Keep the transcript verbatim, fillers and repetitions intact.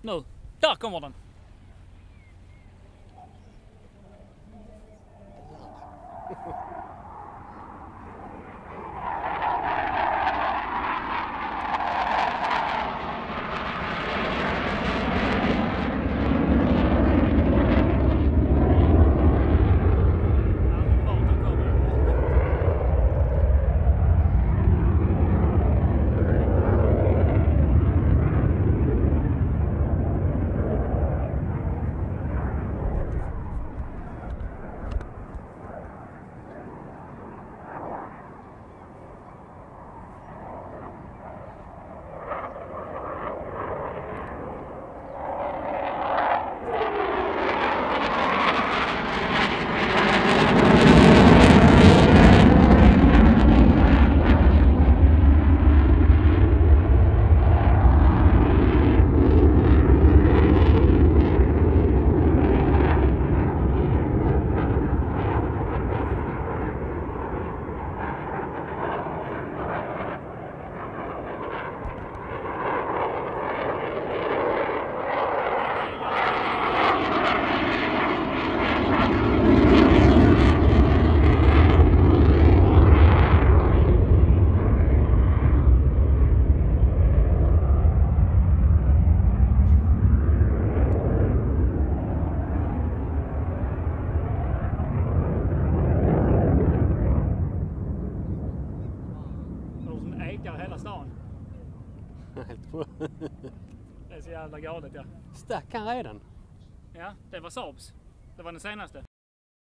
Nu, där kommer den! Hela stan. Helt bra. Det är så jävla galet, ja. Stack han redan? Ja, det var SAABs. Det var den senaste.